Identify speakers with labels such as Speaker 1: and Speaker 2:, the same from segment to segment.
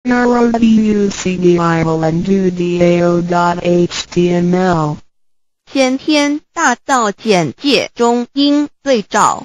Speaker 1: RODUCDIOLANDUDAO.html
Speaker 2: 先天大道简介中应对照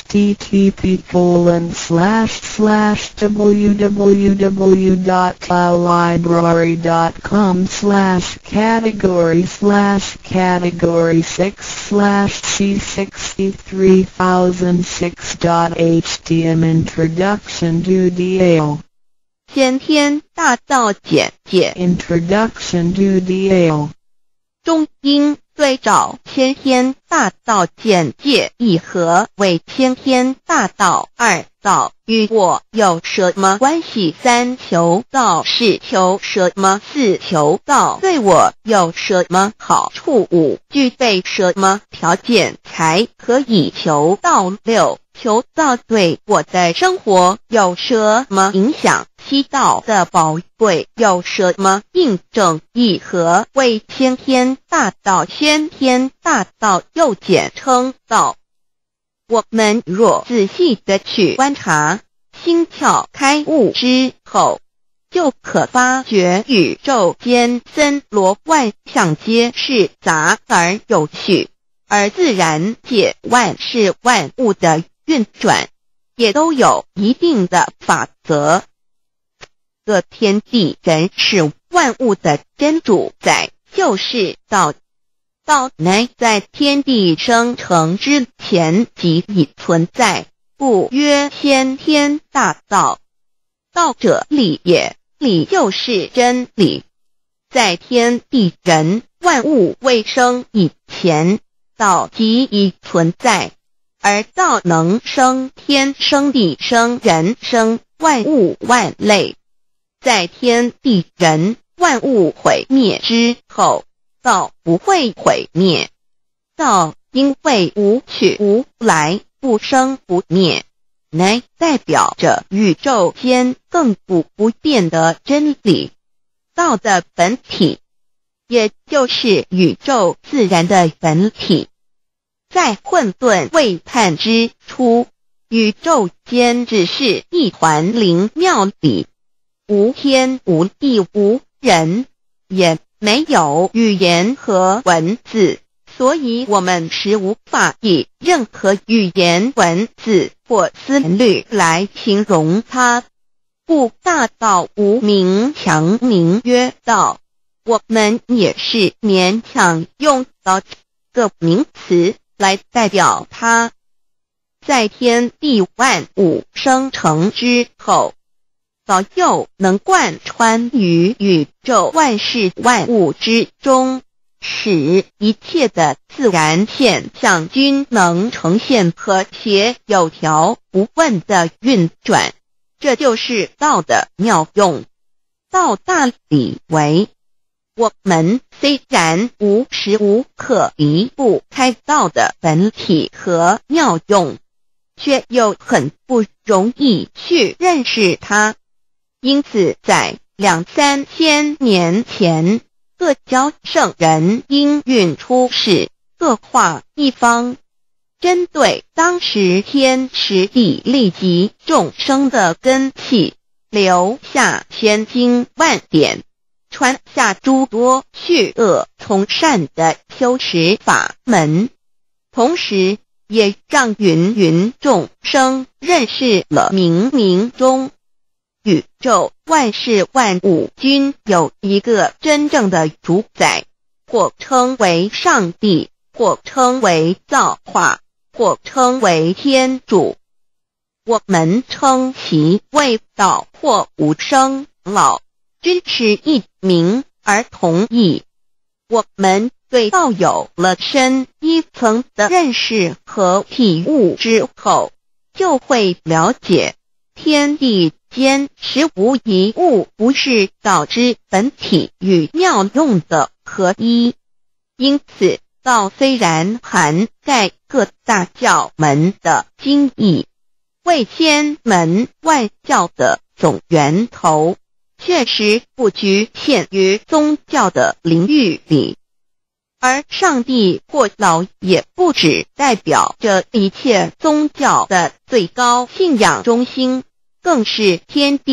Speaker 1: http://www.cloudlibrary.com/category/category6/c63006.htm Introduction to DAO
Speaker 2: 先天大道简介
Speaker 1: Introduction to DAO
Speaker 2: 中应对照先天大道简介一和为先天大道二道与我有什么关系？三求道是求什么？四求道对我有什么好处？五具备什么条件才可以求道？六求道对我的生活有什么影响？七道的宝贵有什么印证？一和为先天大道，先天大道又简称道。我们若仔细地去观察，心窍开悟之后，就可发觉宇宙间森罗万象皆是杂而有序，而自然界万事万物的运转也都有一定的法则。这天地人是万物的真主宰，就是道。道乃在天地生成之前即已存在，故曰先天大道。道者理也，理就是真理。在天地人万物未生以前，道即已存在，而道能生天生地生人生万物万类。在天地人万物毁灭之后，道不会毁灭。道因为无去无来，不生不灭，乃代表着宇宙间亘古不变的真理。道的本体，也就是宇宙自然的本体。在混沌未判之初，宇宙间只是一团灵妙理，无天无地无人，也没有语言和文字，所以我们实无法以任何语言文字或思虑来形容它。故大道无名强名曰道，我们也是勉强用到这个名词来代表它。在天地万物生成之后，早就能贯穿于宇宙万事万物之中，使一切的自然现象均能呈现和谐有条不紊的运转。这就是道的妙用。道大理为，我们虽然无时无刻离不开道的本体和妙用，却又很不容易去认识它。因此在2-3千年前，各教圣人应运出世，各化一方，针对当时天时地利及众生的根器，留下千经万典，传下诸多去恶从善的修持法门，同时也让芸芸众生认识了冥冥中宇宙万事万物均有一个真正的主宰，或称为上帝，或称为造化，或称为天主。我们称其为道或无生老，均是一名而同义。我们对道有了深一层的认识和体悟之后，就会了解天地间实无一物不是道之本体与妙用的合一。因此道虽然涵盖各大教门的经义，为千门万教的总源头，确实不局限于宗教的领域里。而上帝或老也不只代表着一切宗教的最高信仰中心，更是天地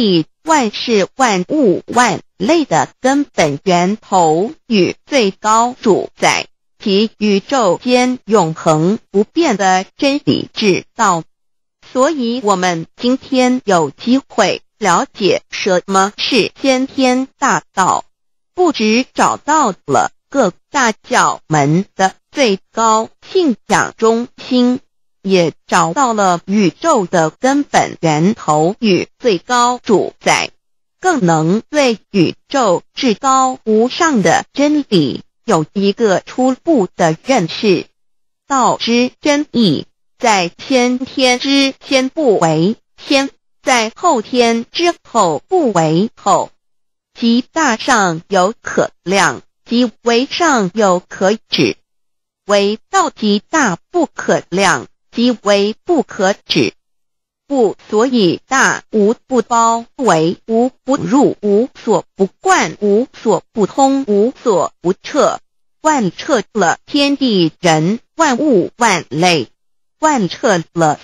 Speaker 2: 万事万物万类的根本源头与最高主宰及宇宙间永恒不变的真理之道。所以我们今天有机会了解什么是先天大道，不只找到了各大教门的最高信仰中心，也找到了宇宙的根本源头与最高主宰，更能对宇宙至高无上的真理有一个初步的认识。道之真义，在先天之先不为先，在后天之后不为后，即大上有可量，即为上有可止，为道即大不可量，即为不可止。不所以大无不包，为无不入，无所不贯，无所不通，无所不彻，贯彻了天地人万物万类，贯彻了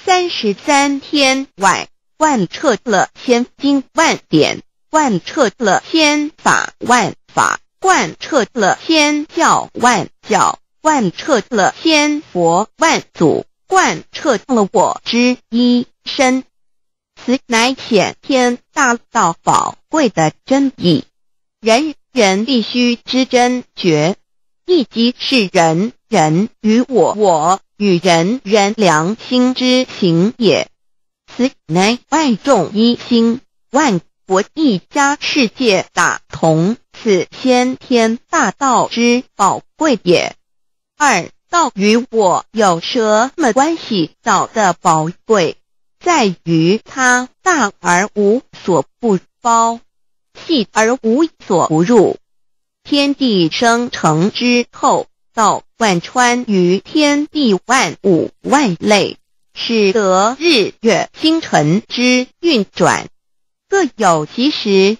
Speaker 2: 33天外，贯彻了千经万典，贯彻了千法万法，贯彻了千教万教，贯彻了千佛万祖，贯彻了我之一身。此乃显天大道宝贵的真义，人人必须知真觉，亦即是人人与我与人人良心之行也。此乃万众一心，万国一家，世界大同，此先天大道之宝贵也。二、道与我有什么关系？道的宝贵在于它大而无所不包，细而无所不入。天地生成之后，道贯穿于天地万物万类，使得日月星辰之运转各有其时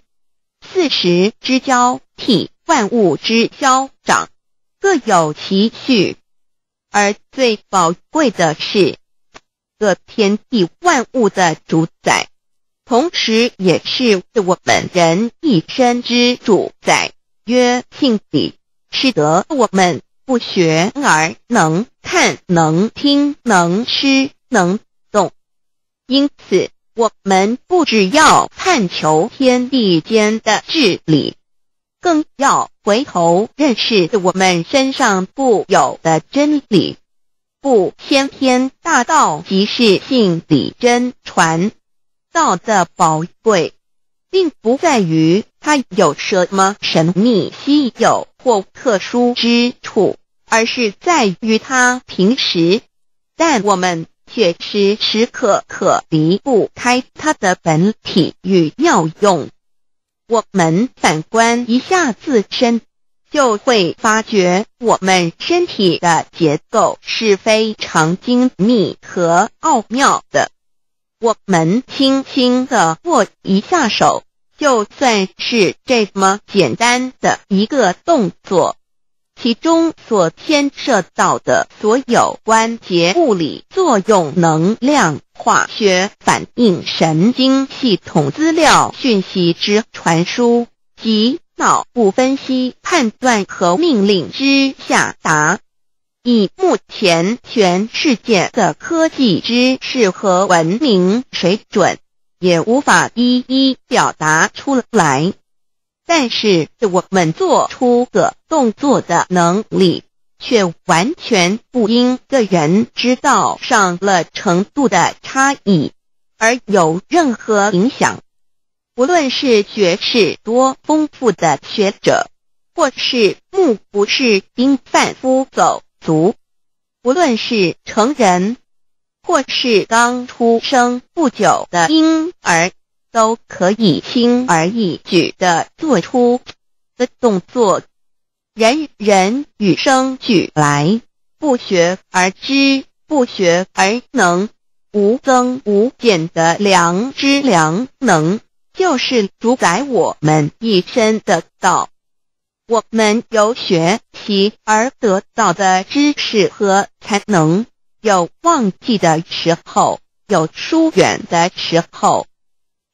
Speaker 2: ，4时之交替，万物之消长各有其序。而最宝贵的是各天地万物的主宰，同时也是我们人一生之主宰，曰性理，使得我们不学而能看，能听，能吃，能动。因此我们不只要探求天地间的治理，更要回头认识我们身上固有的真理。不，先天大道即是性理真传。道的宝贵并不在于它有什么神秘稀有或特殊之处，而是在于它平时，但我们却时时刻刻离不开它的本体与妙用。我们反观一下自身，就会发觉我们身体的结构是非常精密和奥妙的。我们轻轻地握一下手，就算是这么简单的一个动作，其中所牵涉到的所有关节物理作用、能量、化学反应、神经系统资料讯息之传输及脑部分析、判断和命令之下达，以目前全世界的科技知识和文明水准，也无法一一表达出来。但是我们做出个动作的能力，却完全不因个人知道上了程度的差异而有任何影响。无论是学识多丰富的学者，或是目不识丁贩夫走卒，无论是成人，或是刚出生不久的婴儿，都可以轻而易举地做出的动作。人人与生俱来，不学而知，不学而能，无增无减的良知良能，就是主宰我们一生的道。我们有学习而得到的知识和才能，有忘记的时候，有疏远的时候，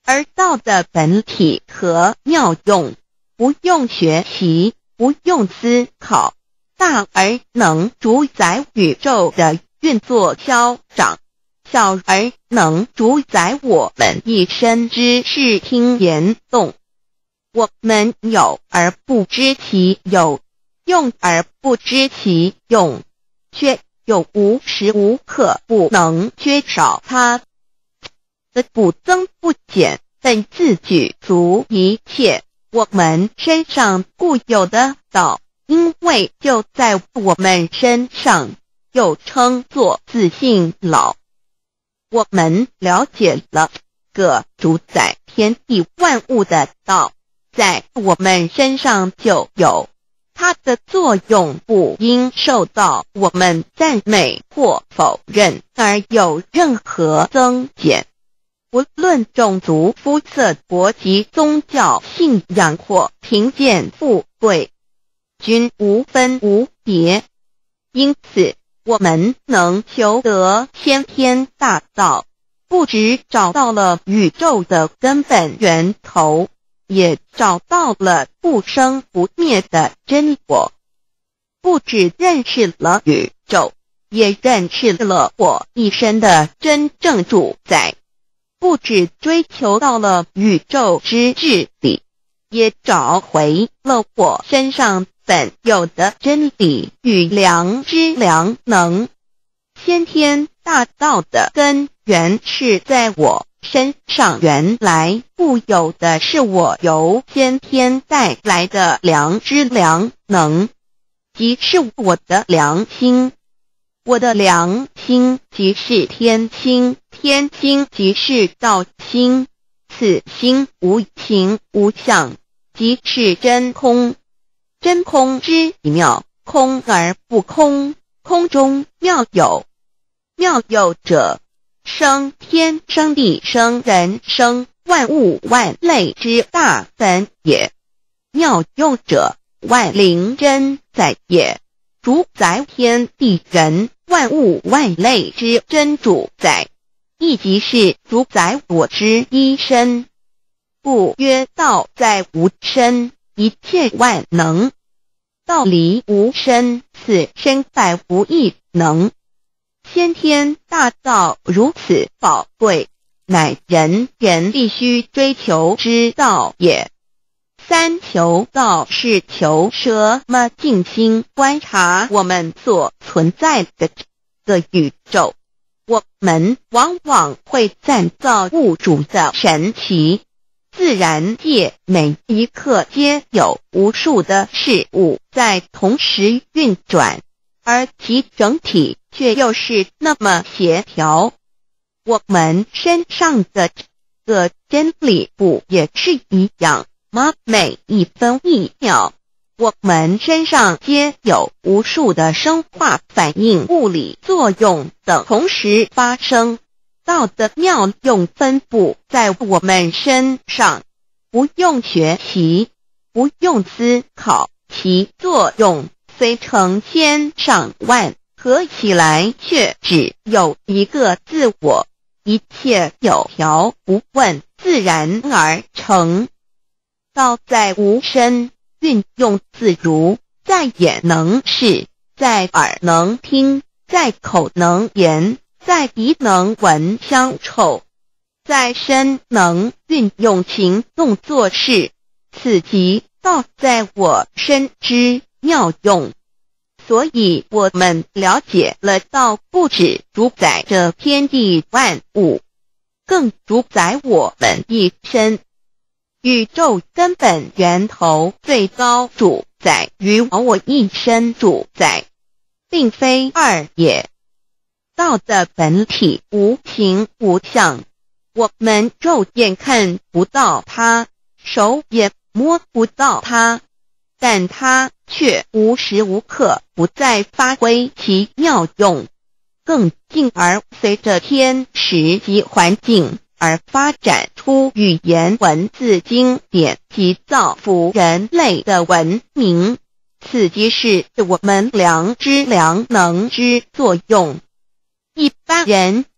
Speaker 2: 而道的本体和妙用，不用学习，不用思考，大而能主宰宇宙的运作消长，小而能主宰我们一生之视听言动。我们有而不知其有，用而不知其用，却又无时无刻不能缺少它的不增不减，本自具足一切我们身上固有的道，因为就在我们身上，又称作自性老。我们了解了个主宰天地万物的道，在我们身上就有，它的作用不应受到我们赞美或否认而有任何增减。无论种族、肤色、国籍、宗教、信仰或贫贱富贵，均无分无别。因此，我们能求得先天大道，不只找到了宇宙的根本源头，也找到了不生不灭的真我。不只认识了宇宙，也认识了我一生的真正主宰。不只追求到了宇宙之治理，也找回了我身上本有的真理与良知良能。先天大道的根源是在我身上，原来固有的是我由先天带来的良知良能，即是我的良心。我的良心即是天心，天心即是道心，此心无形无相，即是真空。真空之妙，空而不空，空中妙有。妙有者，生天生地生人生万物万类之大本也。妙用者，万灵真在也，主宰天地人万物万类之真主宰，亦即是主宰我之一身。故曰道在无身，一切万能。道离无身，此身在无一能。先天大道如此宝贵，乃人必须追求之道也。三求道是求什么？静心观察我们所存在的这个宇宙，我们往往会赞造物主的神奇。自然界每一刻皆有无数的事物在同时运转，而其整体却又是那么协调。我们身上的这个真理不也是一样吗？每一分一秒，我们身上皆有无数的生化反应、物理作用等同时发生。道的妙用分布在我们身上，不用学习，不用思考，其作用虽成千上万，合起来却只有一个自我。一切有条不紊，自然而成。道在无身，运用自如，在眼能视，在耳能听，在口能言，在鼻能闻香臭，在身能运用行动做事，此即道在我身之妙用。所以我们了解了道不只主宰着天地万物，更主宰我们一生。宇宙根本源头最高主宰与我一生主宰，并非二也。道的本体无形无相，我们肉眼看不到它，手也摸不到它，但它却无时无刻不在发挥其妙用，更进而随着天时及环境而发展出语言文字经典及造福人类的文明，此即是我们良知良能之作用。一般人不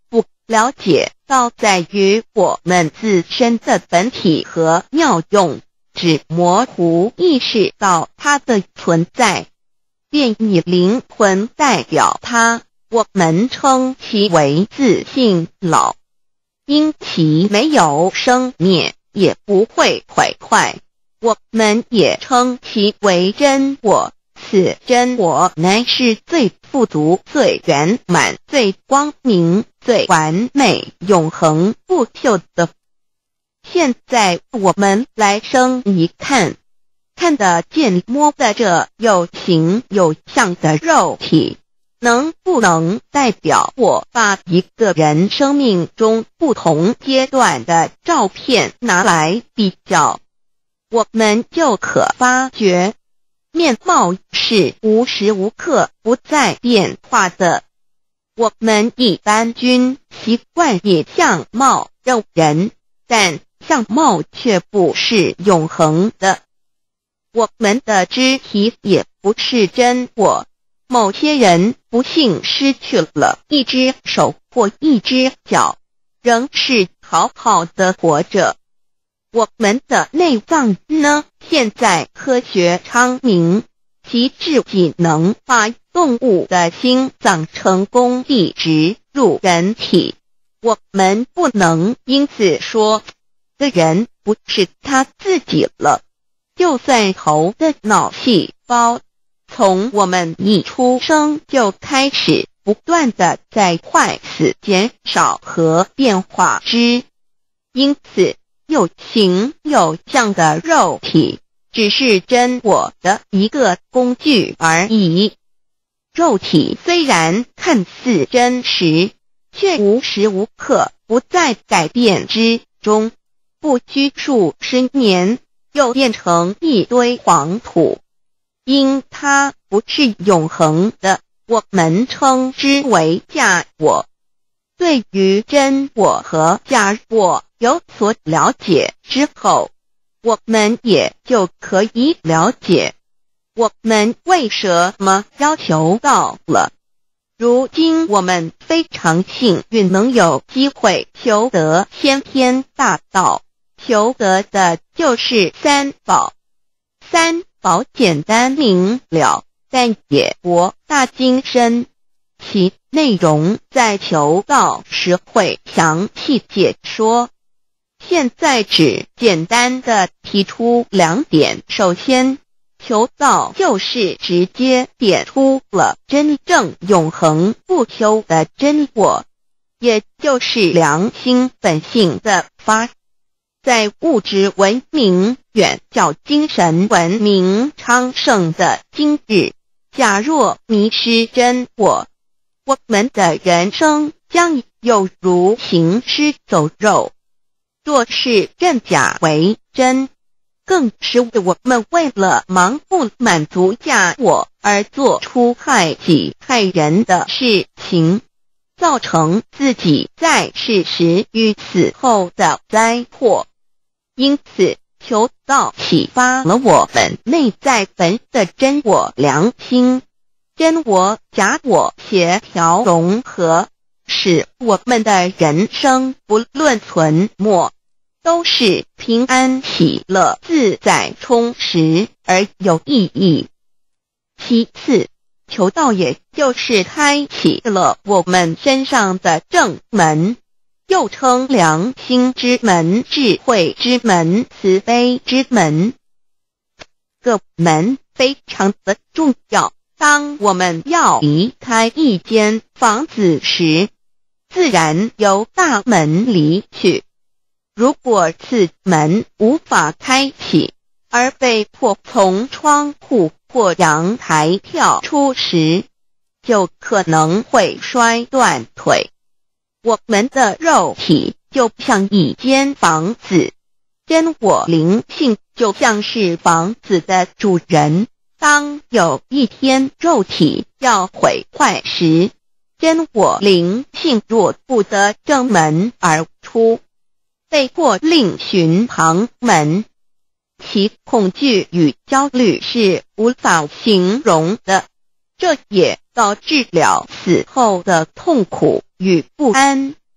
Speaker 2: 了解到在于我们自身的本体和妙用，只模糊意识到它的存在，便以灵魂代表它，我们称其为自性老。因其没有生灭，也不会毁坏，我们也称其为真我。此真我乃是最富足、最圆满、最光明、最完美、永恒不朽的。现在我们来生一看，看得见摸得着有形有相的肉体，能不能代表我把一个人生命中不同阶段的照片拿来比较，我们就可发觉面貌是无时无刻不在变化的。我们一般均习惯以相貌认人，但相貌却不是永恒的。我们的肢体也不是真我，某些人不幸失去了一只手或一只脚，仍是好好的活着。我们的内脏呢？现在科学昌明，其自己能把动物的心脏成功地植入人体。我们不能因此说这人不是他自己了。就算头的脑细胞从我们一出生就开始不断的在坏死、减少和变化之，因此有形有相的肉体只是真我的一个工具而已。肉体虽然看似真实，却无时无刻不在改变之中，不拘数十年又变成一堆黄土。因它不是永恒的，我们称之为假我。对于真我和假我有所了解之后，我们也就可以了解我们为什么要求到了。如今我们非常幸运能有机会求得先天大道，求得的就是三宝。三宝简单明了，但也博大精深，其内容在求道时会详细解说。现在只简单的提出两点。首先，求道就是直接点出了真正永恒不朽的真我，也就是良心本性的发。在物质文明远较精神文明昌盛的今日，假若迷失真我，我们的人生将有如行尸走肉。若是认假为真，更是我们为了盲目满足假我而做出害己害人的事情，造成自己在世时与死后的灾祸。因此，求道启发了我们内在本的真我良心，真我假我协调融合，使我们的人生不论存没，都是平安喜乐自在充实而有意义。其次，求道也就是开启了我们身上的正门，又称良心之门、智慧之门、慈悲之门。这个门非常的重要。当我们要离开一间房子时，自然由大门离去。如果此门无法开启，而被迫从窗户或阳台跳出时，就可能会摔断腿。我们的肉体就像一间房子，真我灵性就像是房子的主人。当有一天肉体要毁坏时，真我灵性若不得正门而出，被迫另寻旁门，其恐惧与焦虑是无法形容的，这也导致了死后的痛苦与不安。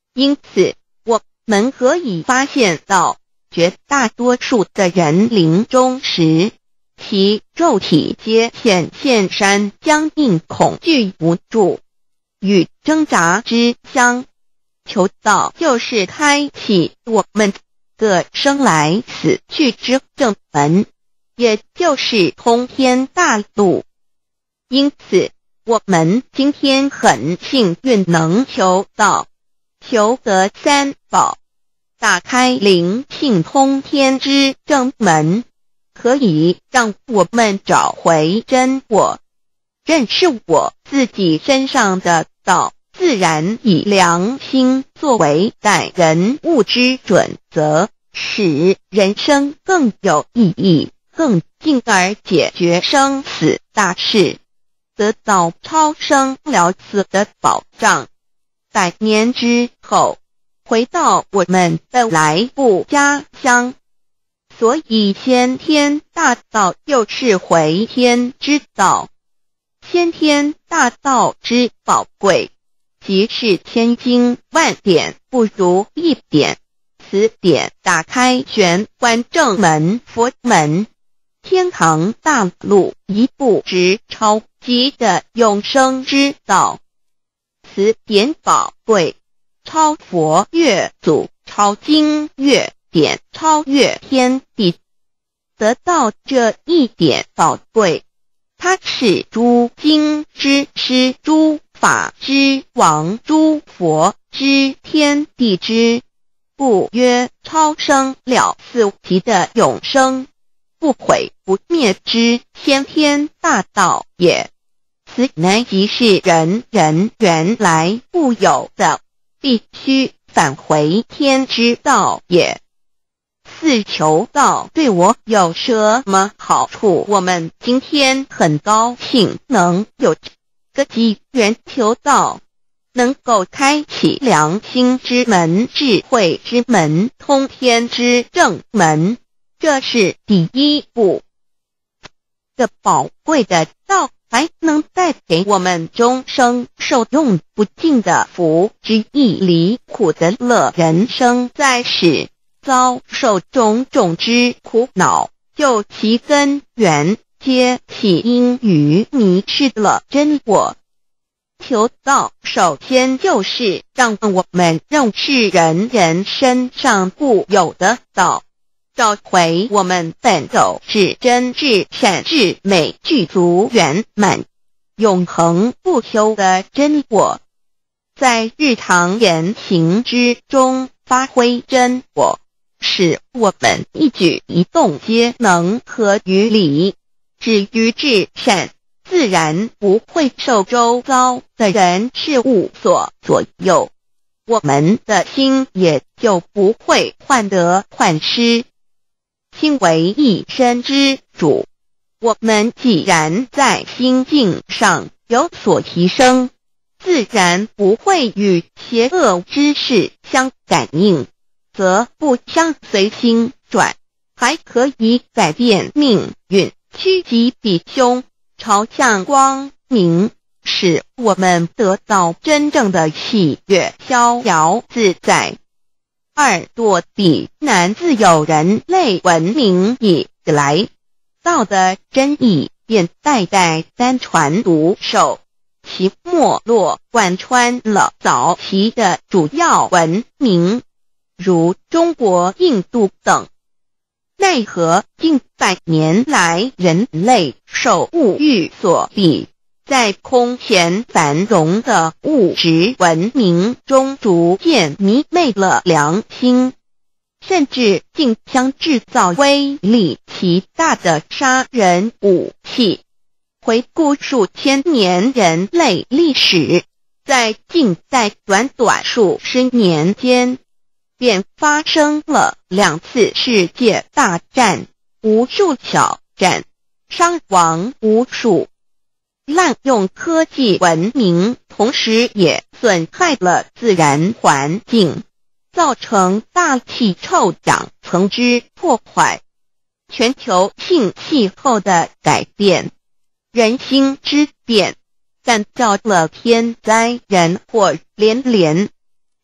Speaker 2: 因此，我们可以发现到，绝大多数的人临终时，其肉体皆显现山僵硬恐惧无助与挣扎之相。求道就是开启我们的生来死去之正门，也就是通天大路。因此，我们今天很幸运能求道，求得三宝，打开灵性通天之正门，可以让我们找回真我，认识我自己身上的道，自然以良心作为待人物之准则，使人生更有意义，更进而解决生死大事，得到超生了死的保障。100年之后，回到我们的来不家乡。所以先天大道又是回天之道。先天大道之宝贵，即是千经万典不如一点。此典打开玄关正门佛门，天堂大路一步直超级的永生之道。此典宝贵，超佛越祖，超经越典，超越天地。得到这一点宝贵，它是诸经之师，诸法之王，诸佛之天地之不曰超生了死极的永生，不毁不灭之先天大道也。此乃即是人人原来固有的，必须返回天之道也。四求道对我有什么好处？我们今天很高兴能有这个机缘求道，能够开启良心之门、智慧之门、通天之正门，这是第一步。这宝贵的道还能带给我们终生受用不尽的福之益，离苦的乐，人生在世遭受种种之苦恼，就其根源皆起因于迷失了真我。求道首先就是让我们认识人身上固有的道，找回我们本有至真至善至美具足圆满永恒不朽的真我，在日常言行之中发挥真我，使我们一举一动皆能合于理，止于至善，自然不会受周遭的人事物所左右，我们的心也就不会患得患失。心为一身之主，我们既然在心境上有所提升，自然不会与邪恶之事相感应，则不相随心转，还可以改变命运，趋吉避凶，朝向光明，使我们得到真正的喜悦，逍遥自在。2堕地难，自有人类文明以来，道的真意便代代单传独授，其没落贯穿了早期的主要文明，如中国、印度等。奈何近100年来，人类受物欲所逼，在空前繁荣的物质文明中逐渐迷昧了良心，甚至竟将制造威力极大的杀人武器。回顾数千年人类历史，在近代短数十年间，便发生了2次世界大战，无数小战，伤亡无数。滥用科技文明，同时也损害了自然环境，造成大气臭氧层之破坏，全球性气候的改变，人心之变，干造了天灾人祸连连。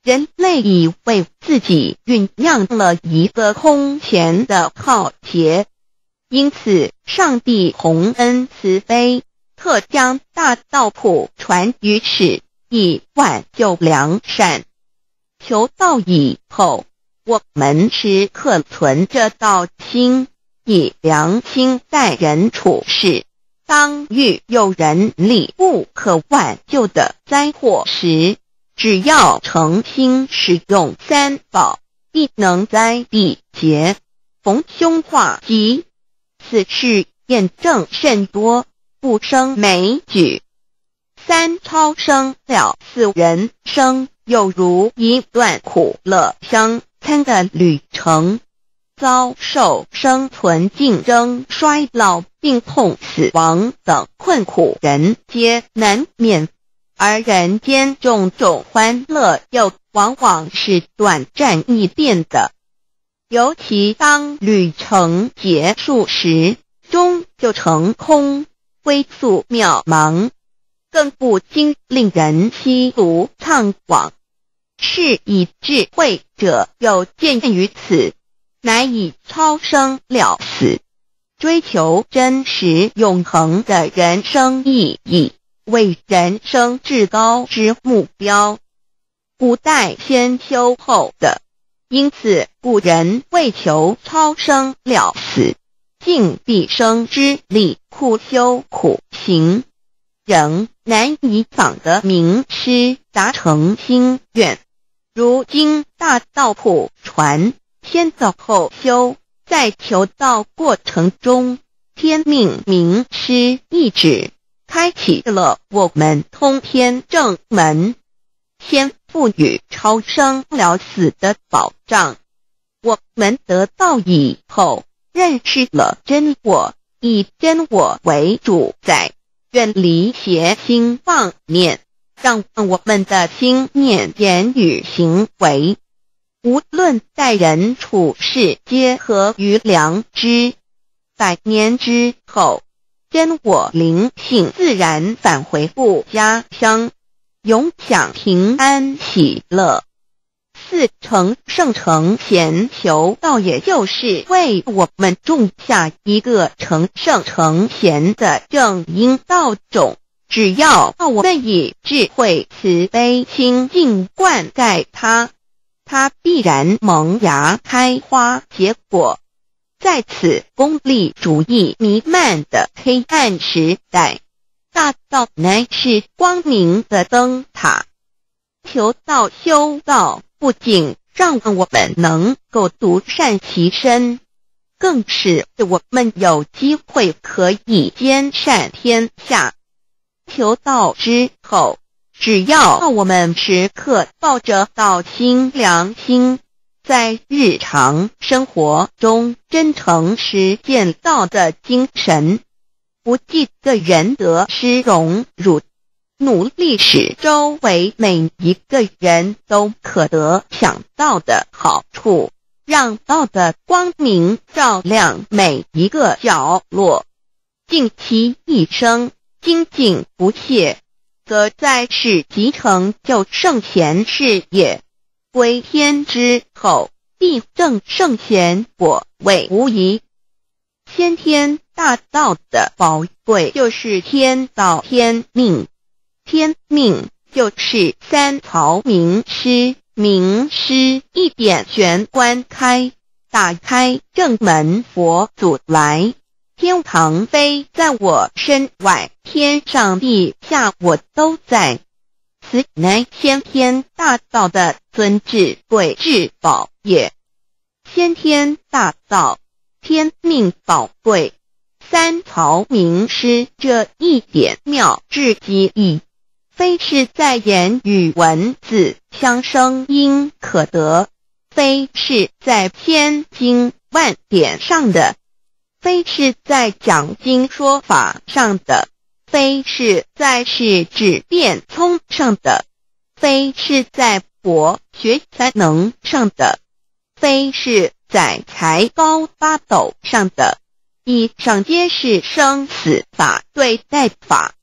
Speaker 2: 人类已为自己酝酿了一个空前的浩劫，因此上帝洪恩慈悲，特将大道谱传于世，以挽救良善。求道以后，我们时刻存着道心，以良心待人处事。当遇有人力不可挽救的灾祸时，只要诚心使用三宝，必能灾必结，逢凶化吉。此事验证甚多，不胜枚举。三超生了四人生，有如一段苦乐相参的旅程。遭受生存竞争、衰老、病痛、死亡等困苦，人皆难免。而人间种种欢乐又往往是短暂易变的，尤其当旅程结束时，终究成空，归宿渺茫，更不禁令人凄独怅惘。是以智慧者有见于此，乃以超生了死，追求真实永恒的人生意义为人生至高之目标，古代先修后的。因此古人为求超生了死，尽毕生之力，苦修苦行，仍难以访得名师达成心愿。如今大道谱传，先走后修，在求道过程中，天命名师一指，开启了我们通天正门，先赋予超生了死的保障。我们得道以后，认识了真我，以真我为主宰，远离邪心妄念，让我们的心念、言语、行为，无论待人处事，皆合于良知。100年之后，真我灵性自然返回故家乡，永享平安喜乐。4成圣成贤求道，也就是为我们种下一个成圣成贤的正因道种。只要我们以智慧慈悲心境灌溉它，它必然萌芽开花结果。在此功利主义弥漫的黑暗时代，大道乃是光明的灯塔。求道修道，不仅让我们能够独善其身，更使我们有机会可以兼善天下。求道之后，只要我们时刻抱着道心良心，在日常生活中真诚实践道的精神，不计个人得失荣辱，努力使周围每一个人都可得享道的好处，让道的光明照亮每一个角落，尽其一生精进不懈，则在世即成就圣贤事业，归天之后，必证圣贤果位无疑。先天大道的宝贵就是天道天命，天命就是三曹名师，名师一点玄关开，打开正门佛祖来。天堂非在我身外，天上地下我都在。此乃先天大道的尊至贵至宝也。先天大道，天命宝贵，三曹名师这一点妙至极意，非是在言语文字相声音可得，非是在千经万典上的，非是在讲经说法上的，非是在世智辩聪上的，非是在博学才能上的，非是在才高八斗上的。以上皆是生死法对待法，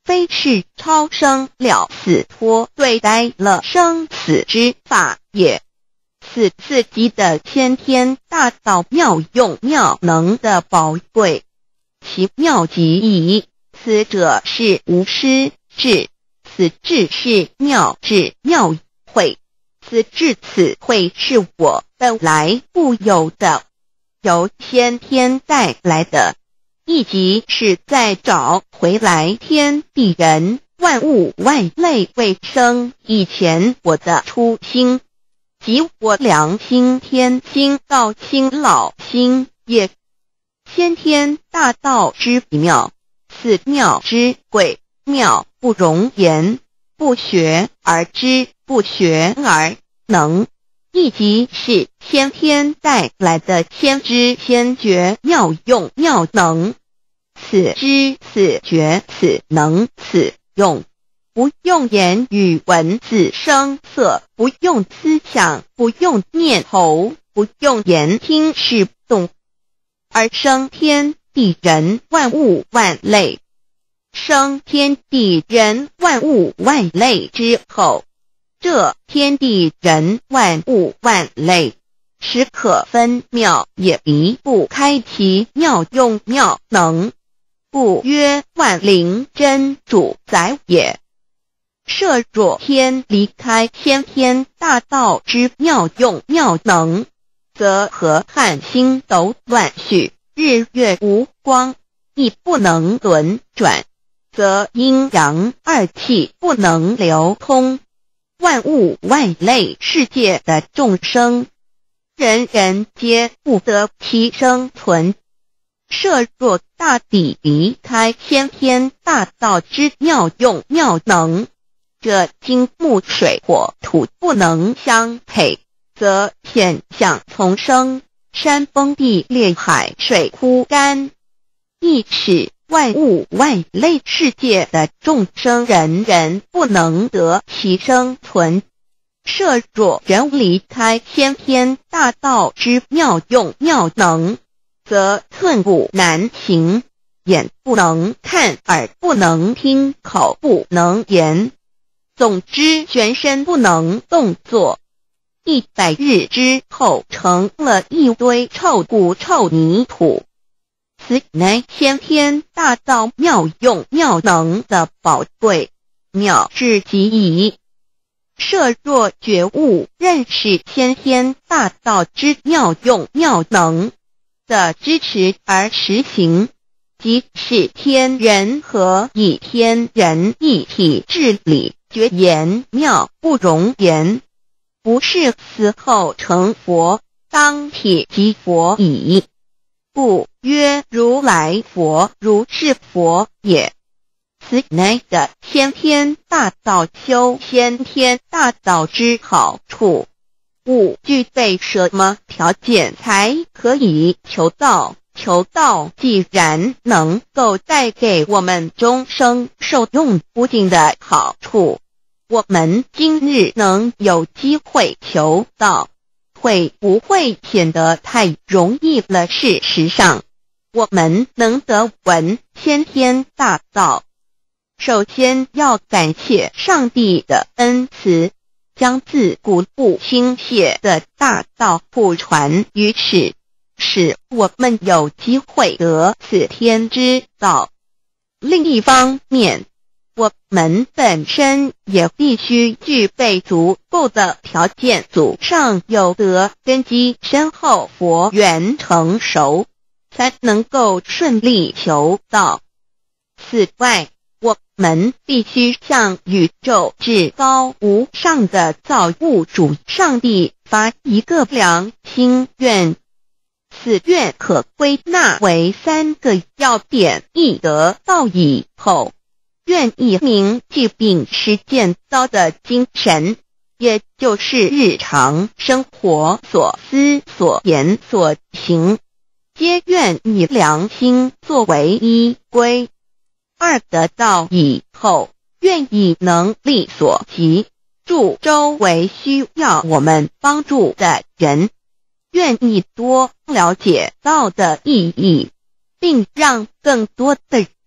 Speaker 2: 非是超生了死脱对待了生死之法也。此自己的先天大道妙用妙能的宝贵，其妙极矣。此者是无师智，此智是妙智妙慧，此智此慧是我本来固有的，由先天带来的，亦即是在找回来天地人万物万类未生以前我的初心，即我良心天心道心老心也。先天大道之妙，此妙之贵，妙不容言，不学而知，不学而能，亦即是先天带来的先知先觉妙用妙能。此知此觉此能此用，不用言语文字声色，不用思想，不用念头，不用言听是动，而生天地人万物万类。生天地人万物万类之后，这天地人万物万类实可分妙，也离不开其妙用妙能，故曰万灵真主宰也。设若天离开先天大道之妙用妙能，则河汉星斗乱序，日月无光，亦不能轮转，则阴阳二气不能流通，万物万类世界的众生，人人皆不得其生存。设若大地离开先天大道之妙用妙能，这金木水火土不能相配，则险象丛生，山崩地裂，海水枯干，亦使万物万类世界的众生人人不能得其生存。设若人离开先天大道之妙用妙能，则寸步难行，眼不能看，耳不能听，口不能言，总之全身不能动作。100日之后成了一堆臭骨臭泥土。此乃先天大道妙用妙能的宝贵，妙至极矣。设若觉悟认识先天大道之妙用妙能的支持而实行，即是天人合一，天人一体治理，绝言妙不容言，不是死后成佛，当体即佛矣。故曰如来佛，如是佛也。此乃的先天大道修先天大道之好处。勿具备什么条件才可以求道？求道既然能够带给我们终生受用不尽的好处，我们今日能有机会求道，会不会显得太容易了？事实上，我们能得闻先天大道，首先要感谢上帝的恩慈，将自古不倾泻的大道普传于世，使我们有机会得此天之道。另一方面，我们本身也必须具备足够的条件，祖上有德，根基深厚，佛缘成熟，才能够顺利求道。此外，我们必须向宇宙至高无上的造物主上帝发一个良心愿，此愿可归纳为3个要点：一得道以后，愿以明疾病实践道的精神，也就是日常生活所思所言所行，皆愿以良心作为依归。2得道以后，愿以能力所及，助周围需要我们帮助的人，愿意多了解道的意义，并让更多的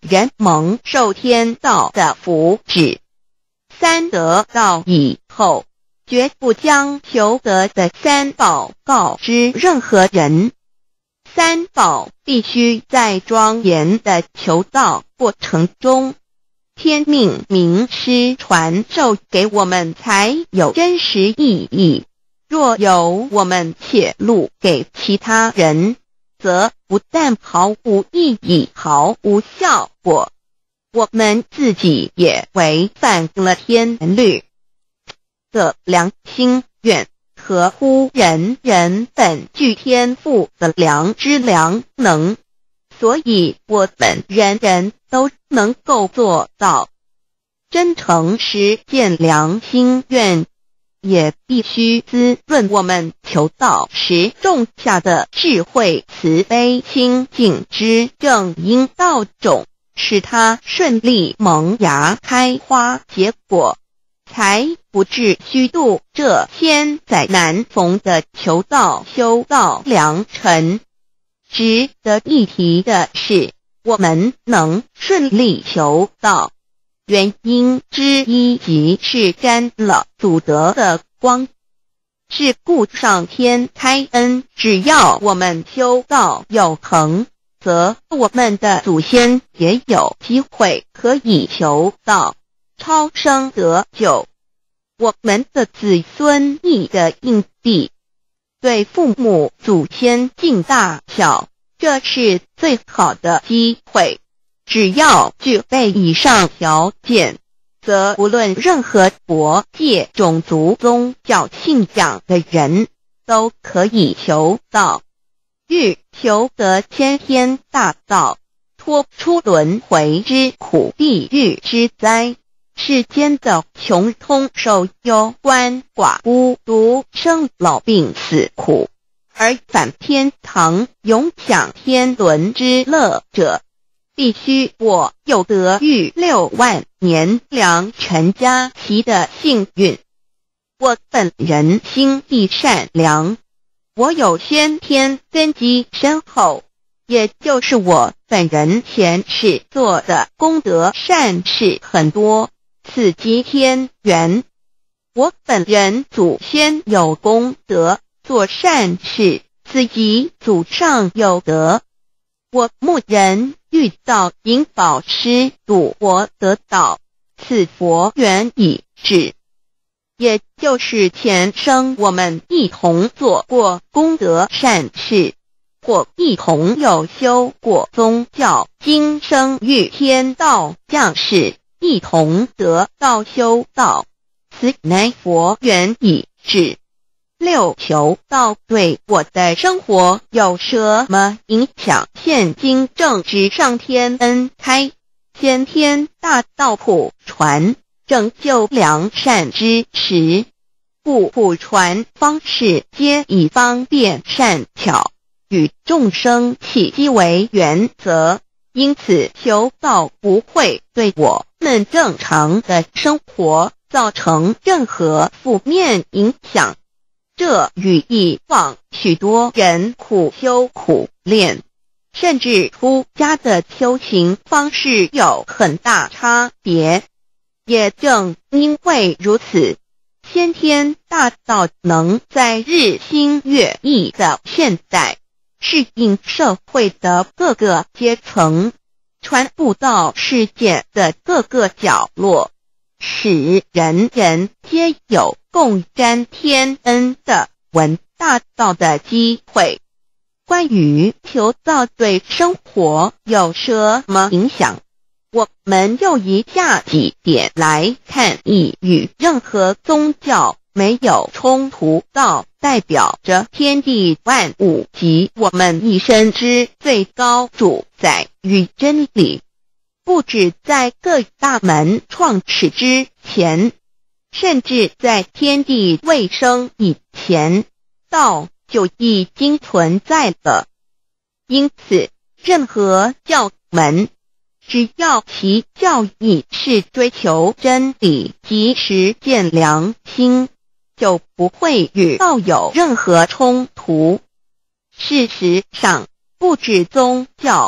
Speaker 2: 人蒙受天道的福祉。三得道以后，绝不将求得的三宝告知任何人。三宝必须在庄严的求道过程中，天命名师传授给我们才有真实意义。若由我们泄露给其他人，则不但毫无意义、毫无效果，我们自己也违反了天律。这良心愿合乎人人本具天赋的良知良能，所以我们人人都能够做到。真诚实践良心愿，也必须滋润我们求道时种下的智慧、慈悲、清净之正因道种，使它顺利萌芽、开花结果，才不至虚度这千载难逢的求道修道良辰。值得一提的是，我们能顺利求道，原因之一即是沾了祖德的光，是故上天开恩，只要我们修道有恒，则我们的祖先也有机会可以求道超生得救。我们的子孙亦的印地，对父母祖先尽大孝，这是最好的机会。只要具备以上条件，则无论任何国界、种族、宗教信仰的人都可以求道。欲求得先天大道，脱出轮回之苦、地狱之灾，世间的穷通受忧、鳏寡孤独、生老病死苦，而返天堂永享天伦之乐者，必须我有得遇6万年良辰佳期的幸运。我本人心地善良，我有先天根基深厚，也就是我本人前世做的功德善事很多，此即天缘。我本人祖先有功德，做善事，此即祖上有德。我牧人遇到引导师度我得道，此佛缘已至，也就是前生我们一同做过功德善事，或一同有修过宗教，今生遇天道降世，一同得道修道，此乃佛缘已至。六求道对我的生活有什么影响？现今正值上天恩开，先天大道普传，拯救良善之时，故普传方式皆以方便善巧，与众生契机为原则，因此求道不会对我们正常的生活造成任何负面影响。这与以往许多人苦修苦练，甚至出家的修行方式有很大差别。也正因为如此，先天大道能在日新月异的现代，适应社会的各个阶层，传布到世界的各个角落，使人人皆有共沾天恩的闻大道的机会。关于求道对生活有什么影响，我们就以下几点来看。亦与任何宗教没有冲突，道代表着天地万物及我们一生之最高主宰与真理。不止在各大门创始之前，甚至在天地未生以前，道就已经存在了。因此，任何教门，只要其教义是追求真理及实践良心，就不会与道有任何冲突。事实上，不止宗教，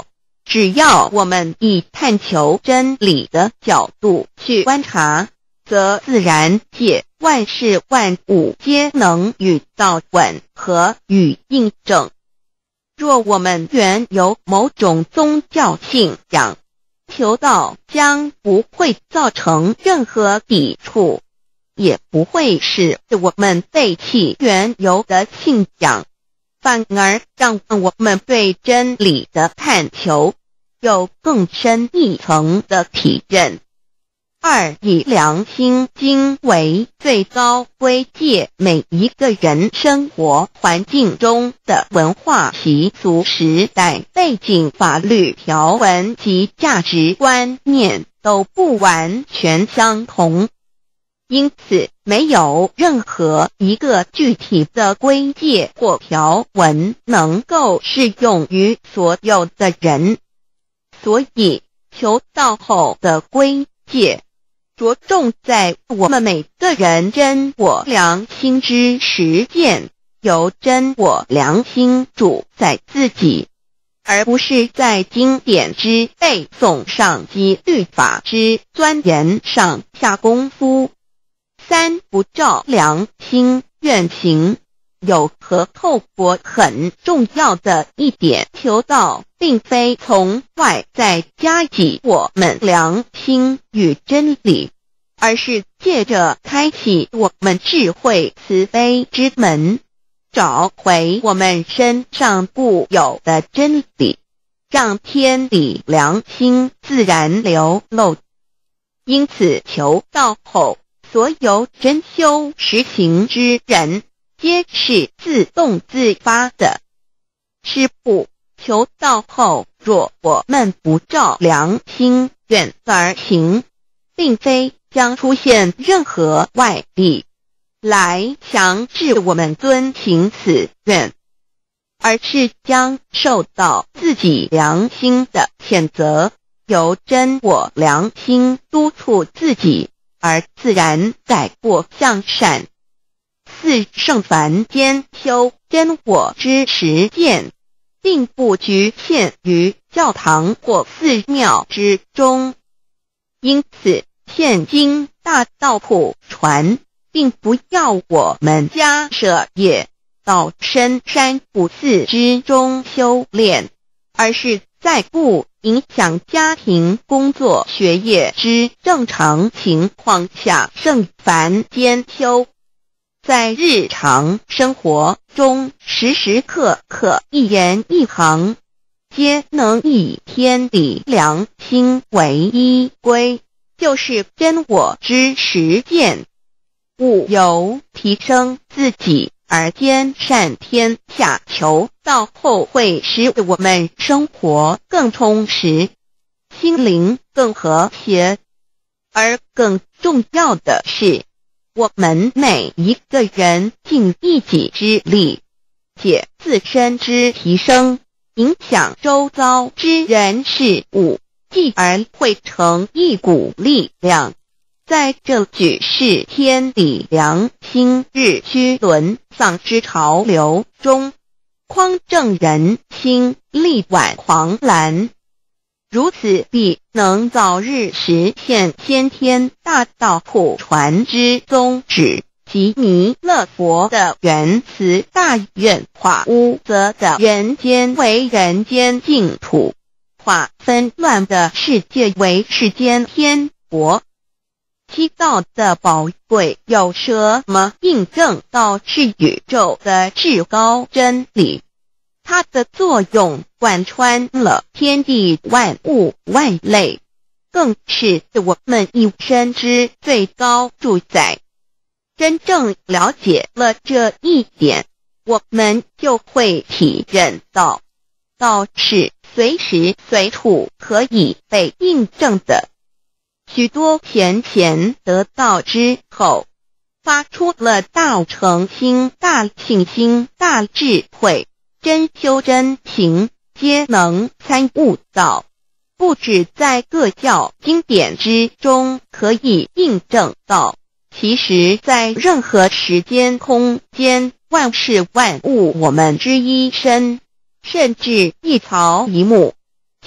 Speaker 2: 只要我们以探求真理的角度去观察，则自然界万事万物皆能与道吻合与印证。若我们原有某种宗教信仰，求道将不会造成任何抵触，也不会使我们背弃原有的信仰，反而让我们对真理的探求有更深一层的体认。二，以良心经为最高规戒每一个人生活环境中的文化习俗、时代背景、法律条文及价值观念都不完全相同，因此没有任何一个具体的规戒或条文能够适用于所有的人。所以求道后的规戒着重在我们每个人真我良心之实践，由真我良心主宰自己，而不是在经典之背诵上及律法之钻研上下功夫。三，不照良心愿行。有和透过很重要的一点，求道并非从外在加给我们良心与真理，而是借着开启我们智慧慈悲之门，找回我们身上固有的真理，让天理良心自然流露。因此求道后，所有真修实行之人皆是自动自发的。师父，求道后若我们不照良心愿而行，并非将出现任何外力来强制我们遵行此愿，而是将受到自己良心的谴责，由真我良心督促自己，而自然改过向善。四，圣凡间修真我之实践，并不局限于教堂或寺庙之中，因此现今大道普传，并不要我们家舍业到深山古寺之中修炼，而是在不影响家庭、工作、学业之正常情况下圣凡间修。在日常生活中，时时刻刻一言一行，皆能以天理良心为依归，就是真我之实践。五，由提升自己而兼善天下，求道后会使我们生活更充实，心灵更和谐。而更重要的是，我们每一个人尽一己之力，借自身之提升，影响周遭之人事物，继而汇成一股力量，在这举世天理良心日趋沦丧之潮流中，匡正人心，力挽狂澜。如此必能早日实现先天大道普传之宗旨，及弥勒佛的原慈大愿，化污浊的人间为人间净土，化纷乱的世界为世间天国。七道的宝贵有什么印证到是宇宙的至高真理？它的作用贯穿了天地万物万类，更是我们一生之最高主宰。真正了解了这一点，我们就会体认到，道是随时随处可以被印证的。许多贤贤得道之后，发出了大诚心、大信心、大智慧，真修真行，皆能参悟到，不只在各教经典之中可以印证到，其实在任何时间空间、万事万物我们之一身，甚至一草一木，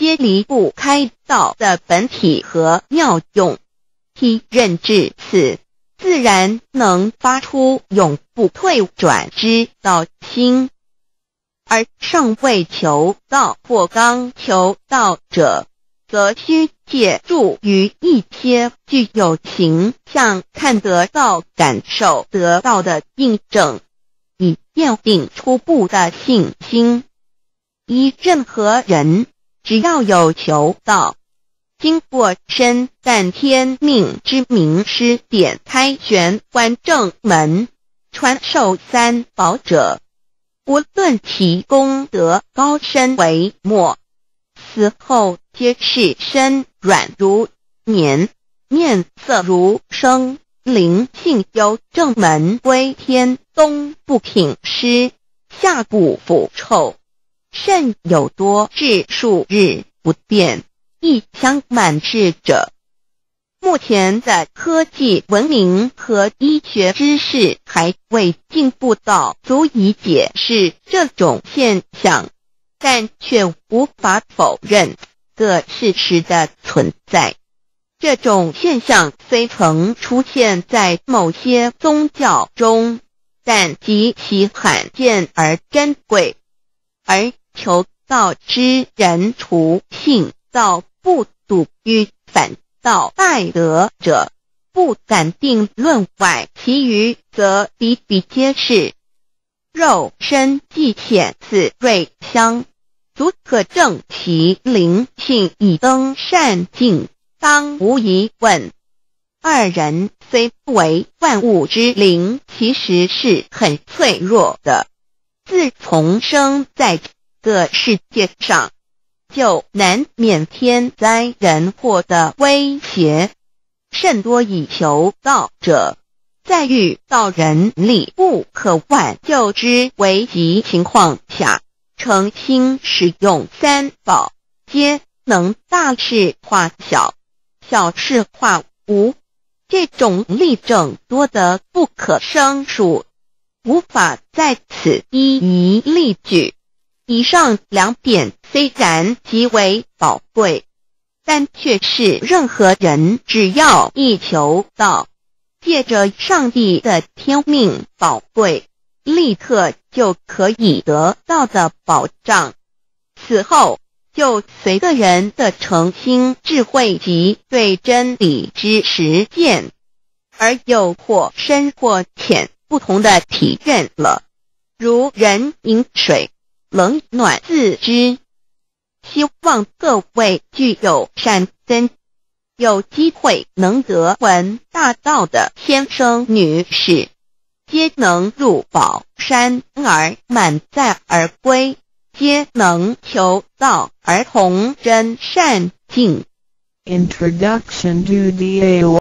Speaker 2: 皆离不开道的本体和妙用。体认至此，自然能发出永不退转之道心。而尚未求道或刚求道者，则需借助于一些具有形象看得到、感受得到的印证，以奠定初步的信心。依任何人，只要有求道，经过身干天命之名师点开玄关正门，传授三宝者，无论其功德高深为末，死后皆是身软如棉，面色如生，灵性由正门归天，东不品湿，下不腐臭，甚有多至数日不变，一腔满志者。目前的科技文明和医学知识还未进步到足以解释这种现象，但却无法否认个事实的存在。这种现象虽曾出现在某些宗教中，但极其罕见而珍贵，而求道之人除信道不笃于反道爱德者，不敢定论外，其余则比比皆是。肉身既显此瑞香，足可证其灵性已登善境，当无疑问。二人虽不为万物之灵，其实是很脆弱的。自从生在这个世界上，就难免天灾人祸的威胁，甚多以求道者，在遇到人力不可挽救之危急情况下，诚心使用三宝，皆能大事化小，小事化无。这种例证多得不可胜数，无法在此一一例举。以上两点虽然极为宝贵，但却是任何人只要一求道，借着上帝的天命宝贵，立刻就可以得到的保障。此后就随个人的诚心、智慧及对真理之实践，而有或深或浅不同的体认了。如人饮水，冷暖自知。希望各位具有善根，有机会能得闻大道的先生女士，皆能入宝山而满载而归，皆能求道而同真善境。
Speaker 1: Introduction to the AO